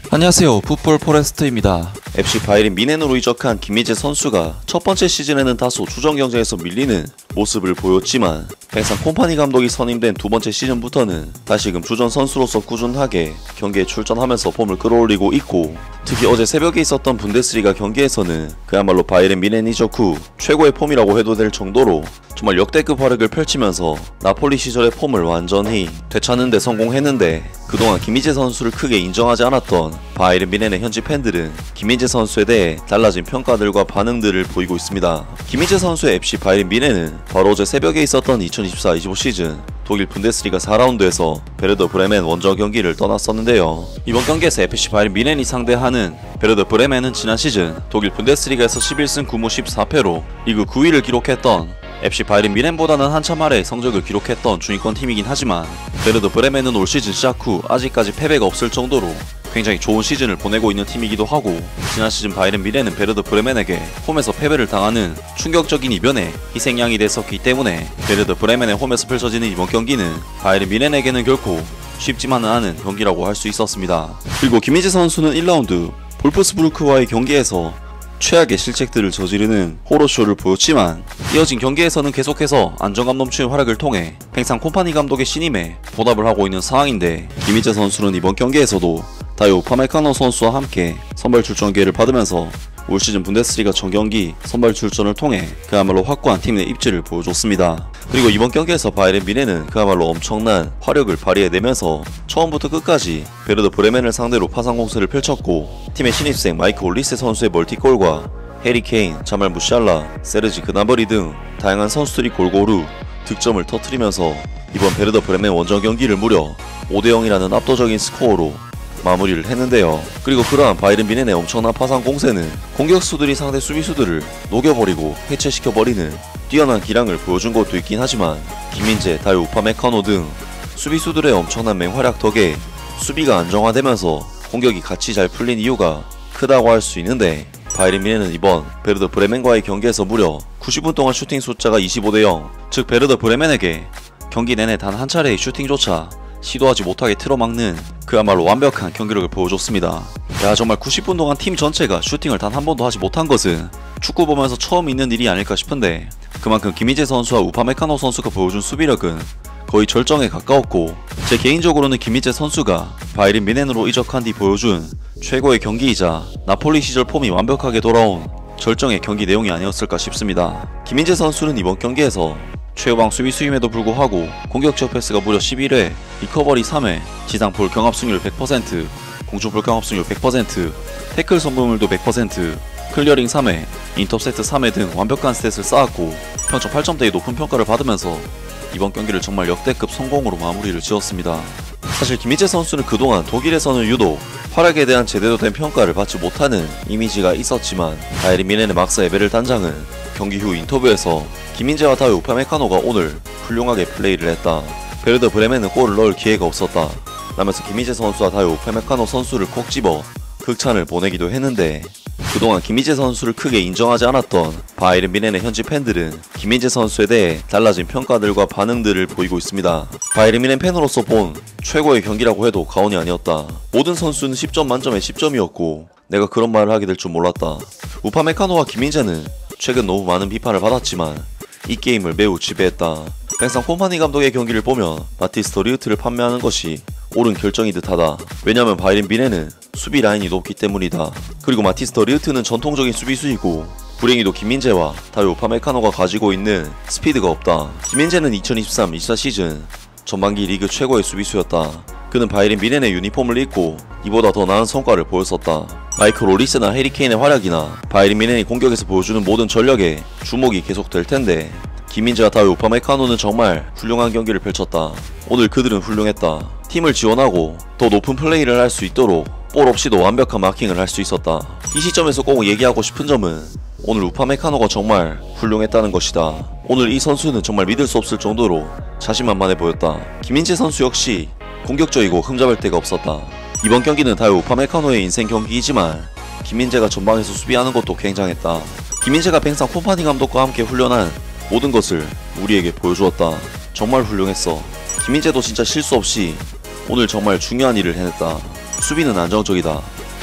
안녕하세요, 풋볼 포레스트입니다. FC 바이에른 뮌헨으로 이적한 김민재 선수가 첫 번째 시즌에는 다소 주전 경쟁에서 밀리는 모습을 보였지만 팽상 콤파니 감독이 선임된 두 번째 시즌부터는 다시금 주전 선수로서 꾸준하게 경기에 출전하면서 폼을 끌어올리고 있고, 특히 어제 새벽에 있었던 분데스리가 경기에서는 그야말로 바이에른 뮌헨 이적 후 최고의 폼이라고 해도 될 정도로 정말 역대급 활약을 펼치면서 나폴리 시절의 폼을 완전히 되찾는 데 성공했는데, 그동안 김민재 선수를 크게 인정하지 않았던 바이에른 뮌헨의 현지 팬들은 김민재 선수에 대해 달라진 평가들과 반응들을 보이고 있습니다. 김민재 선수의 FC 바이에른 뮌헨은 바로 어제 새벽에 있었던 2024-25 시즌 독일 분데스리가 4라운드에서 베르더 브레멘 원정 경기를 떠났었는데요. 이번 경기에서 FC 바이에른 뮌헨이 상대하는 베르더 브레멘은 지난 시즌 독일 분데스리가에서 11승 9무 14패로 리그 9위를 기록했던 FC 바이에른 뮌헨보다는 한참 아래 성적을 기록했던 중위권 팀이긴 하지만, 베르더 브레멘은 올 시즌 시작 후 아직까지 패배가 없을 정도로 굉장히 좋은 시즌을 보내고 있는 팀이기도 하고, 지난 시즌 바이에른 뮌헨은 베르더 브레멘에게 홈에서 패배를 당하는 충격적인 이변에 희생양이 됐었기 때문에 베르더 브레멘의 홈에서 펼쳐지는 이번 경기는 바이에른 뮌헨에게는 결코 쉽지만은 않은 경기라고 할 수 있었습니다. 그리고 김민재 선수는 1라운드 볼프스부르크와의 경기에서 최악의 실책들을 저지르는 호러쇼를 보였지만, 이어진 경기에서는 계속해서 안정감 넘치는 활약을 통해 팽상 콤파니 감독의 신임에 보답을 하고 있는 상황인데, 김민재 선수는 이번 경기에서도 다요 우파메카노 선수와 함께 선발 출전 기회를 받으면서 올 시즌 분데스리가 전경기 선발 출전을 통해 그야말로 확고한 팀 내 입지를 보여줬습니다. 그리고 이번 경기에서 바이에른 뮌헨은 그야말로 엄청난 화력을 발휘해내면서 처음부터 끝까지 베르더 브레멘을 상대로 파상 공세를 펼쳤고, 팀의 신입생 마이크 올리세 선수의 멀티골과 해리 케인, 자말 무샬라, 세르지 그나버리 등 다양한 선수들이 골고루 득점을 터뜨리면서 이번 베르더 브레멘 원정 경기를 무려 5대0이라는 압도적인 스코어로 마무리를 했는데요. 그리고 그러한 바이에른 뮌헨의 엄청난 파상 공세는 공격수들이 상대 수비수들을 녹여버리고 해체시켜버리는 뛰어난 기량을 보여준 것도 있긴 하지만, 김민재, 다요 우파메카노 등 수비수들의 엄청난 맹활약 덕에 수비가 안정화되면서 공격이 같이 잘 풀린 이유가 크다고 할 수 있는데, 바이에른 뮌헨은 이번 베르더 브레멘과의 경기에서 무려 90분 동안 슈팅 숫자가 25대0, 즉 베르더 브레멘에게 경기 내내 단 한 차례의 슈팅조차 시도하지 못하게 틀어막는 그야말로 완벽한 경기력을 보여줬습니다. 야, 정말 90분 동안 팀 전체가 슈팅을 단 한 번도 하지 못한 것은 축구 보면서 처음 있는 일이 아닐까 싶은데, 그만큼 김민재 선수와 우파메카노 선수가 보여준 수비력은 거의 절정에 가까웠고, 제 개인적으로는 김민재 선수가 바이에른 뮌헨으로 이적한 뒤 보여준 최고의 경기이자 나폴리 시절 폼이 완벽하게 돌아온 절정의 경기 내용이 아니었을까 싶습니다. 김민재 선수는 이번 경기에서 최우방 수비수임에도 불구하고 공격적 패스가 무려 11회, 리커버리 3회, 지상볼 경합 승률 100%, 공중볼 경합 승률 100%, 태클 성공률도 100%, 클리어링 3회, 인터셉트 3회 등 완벽한 스탯을 쌓았고, 평점 8점대의 높은 평가를 받으면서 이번 경기를 정말 역대급 성공으로 마무리를 지었습니다. 사실 김민재 선수는 그동안 독일에서는 유독 활약에 대한 제대로 된 평가를 받지 못하는 이미지가 있었지만, 바이에른 뮌헨의 막사 에베를 단장은 경기 후 인터뷰에서 김민재와 다요 우파메카노가 오늘 훌륭하게 플레이를 했다, 베르더 브레멘은 골을 넣을 기회가 없었다 라면서 김민재 선수와 다요 우파메카노 선수를 콕 집어 극찬을 보내기도 했는데, 그동안 김민재 선수를 크게 인정하지 않았던 바이에른 뮌헨의 현지 팬들은 김민재 선수에 대해 달라진 평가들과 반응들을 보이고 있습니다. 바이에른 뮌헨 팬으로서 본 최고의 경기라고 해도 과언이 아니었다. 모든 선수는 10점 만점에 10점이었고 내가 그런 말을 하게 될 줄 몰랐다. 우파메카노와 김민재는 최근 너무 많은 비판을 받았지만 이 게임을 매우 지배했다. 팽상 콤파니 감독의 경기를 보면 바티스터 리우트를 판매하는 것이 옳은 결정이 듯하다. 왜냐면 바이에른 뮌헨은 수비 라인이 높기 때문이다. 그리고 마티스터 리우트는 전통적인 수비수이고, 불행히도 김민재와 다요 우파메카노가 가지고 있는 스피드가 없다. 김민재는 2023-24 시즌 전반기 리그 최고의 수비수였다. 그는 바이에른 뮌헨의 유니폼을 입고 이보다 더 나은 성과를 보였었다. 마이크 올리스나 해리 케인의 활약이나 바이에른 뮌헨이 공격에서 보여주는 모든 전력에 주목이 계속될 텐데, 김민재와 다요 우파메카노는 정말 훌륭한 경기를 펼쳤다. 오늘 그들은 훌륭했다. 팀을 지원하고 더 높은 플레이를 할 수 있도록 볼 없이도 완벽한 마킹을 할 수 있었다. 이 시점에서 꼭 얘기하고 싶은 점은 오늘 우파메카노가 정말 훌륭했다는 것이다. 오늘 이 선수는 정말 믿을 수 없을 정도로 자신만만해 보였다. 김민재 선수 역시 공격적이고 흠잡을 데가 없었다. 이번 경기는 다요 우파메카노의 인생 경기이지만 김민재가 전방에서 수비하는 것도 굉장했다. 김민재가 팽상 콤파니 감독과 함께 훈련한 모든 것을 우리에게 보여주었다. 정말 훌륭했어. 김민재도 진짜 실수 없이 오늘 정말 중요한 일을 해냈다. 수비는 안정적이다.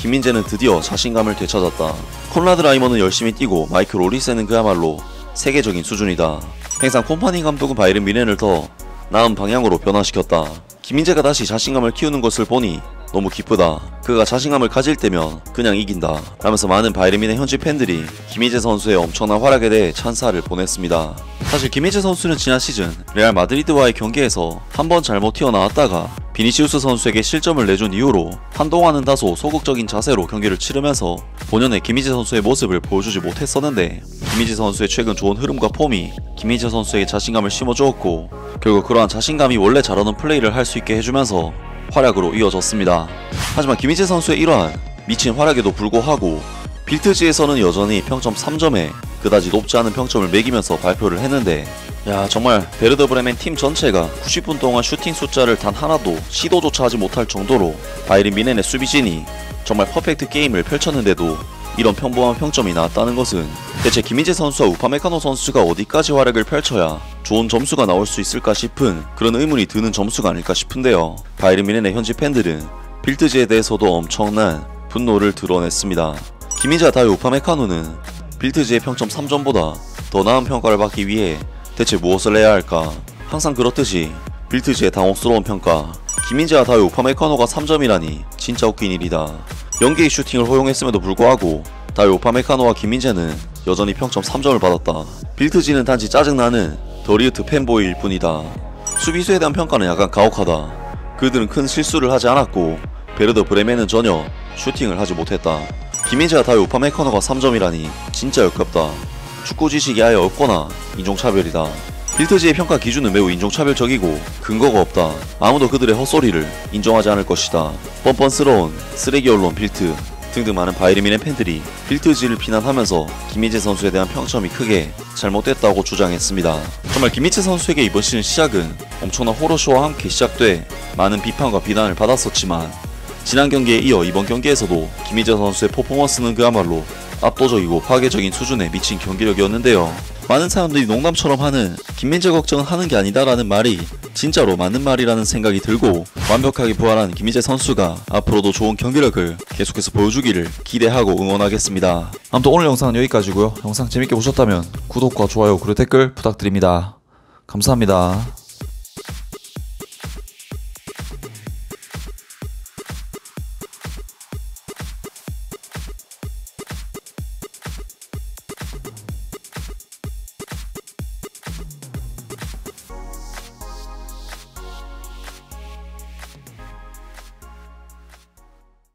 김민재는 드디어 자신감을 되찾았다. 콘라드 라이머는 열심히 뛰고 마이클 오리세는 그야말로 세계적인 수준이다. 행상 콤파니 감독은 바이른 미넨을 더 나은 방향으로 변화시켰다. 김민재가 다시 자신감을 키우는 것을 보니 너무 기쁘다. 그가 자신감을 가질 때면 그냥 이긴다 라면서 많은 바이른 미넨 현지 팬들이 김민재 선수의 엄청난 활약에 대해 찬사를 보냈습니다. 사실 김민재 선수는 지난 시즌 레알 마드리드와의 경기에서 한번 잘못 튀어나왔다가 비니시우스 선수에게 실점을 내준 이후로 한동안은 다소 소극적인 자세로 경기를 치르면서 본연의 김민재 선수의 모습을 보여주지 못했었는데, 김민재 선수의 최근 좋은 흐름과 폼이 김민재 선수에게 자신감을 심어주었고 결국 그러한 자신감이 원래 잘하는 플레이를 할 수 있게 해주면서 활약으로 이어졌습니다. 하지만 김민재 선수의 이러한 미친 활약에도 불구하고 빌트지에서는 여전히 평점 3점에 그다지 높지 않은 평점을 매기면서 발표를 했는데, 야, 정말 베르더 브레멘 팀 전체가 90분 동안 슈팅 숫자를 단 하나도 시도조차 하지 못할 정도로 바이른 미넨의 수비진이 정말 퍼펙트 게임을 펼쳤는데도 이런 평범한 평점이 나왔다는 것은 대체 김민재 선수와 우파메카노 선수가 어디까지 활약을 펼쳐야 좋은 점수가 나올 수 있을까 싶은 그런 의문이 드는 점수가 아닐까 싶은데요. 바이른 미넨의 현지 팬들은 빌트지에 대해서도 엄청난 분노를 드러냈습니다. 김민재와 다이 우파메카노는 빌트지의 평점 3점보다 더 나은 평가를 받기 위해 대체 무엇을 해야 할까? 항상 그렇듯이 빌트지의 당혹스러운 평가. 김민재와 다이 우파메카노가 3점이라니 진짜 웃긴 일이다. 연계의 슈팅을 허용했음에도 불구하고 다이 우파메카노와 김민재는 여전히 평점 3점을 받았다. 빌트지는 단지 짜증나는 더리우트 팬보이일 뿐이다. 수비수에 대한 평가는 약간 가혹하다. 그들은 큰 실수를 하지 않았고 베르더 브레멘은 전혀 슈팅을 하지 못했다. 김민재와 다이 우파메카노가 3점이라니 진짜 역겹다. 축구 지식이 아예 없거나 인종차별이다. 빌트지의 평가 기준은 매우 인종차별적이고 근거가 없다. 아무도 그들의 헛소리를 인정하지 않을 것이다. 뻔뻔스러운 쓰레기 언론 빌트 등등 많은 바이른 미넨 팬들이 빌트지를 비난하면서 김민재 선수에 대한 평점이 크게 잘못됐다고 주장했습니다. 정말 김민재 선수에게 이번 시즌 시작은 엄청난 호러쇼와 함께 시작돼 많은 비판과 비난을 받았었지만, 지난 경기에 이어 이번 경기에서도 김민재 선수의 퍼포먼스는 그야말로 압도적이고 파괴적인 수준에 미친 경기력이었는데요. 많은 사람들이 농담처럼 하는 김민재 걱정은 하는 게 아니다 라는 말이 진짜로 맞는 말이라는 생각이 들고, 완벽하게 부활한 김민재 선수가 앞으로도 좋은 경기력을 계속해서 보여주기를 기대하고 응원하겠습니다. 아무튼 오늘 영상은 여기까지고요. 영상 재밌게 보셨다면 구독과 좋아요 그리고 댓글 부탁드립니다. 감사합니다.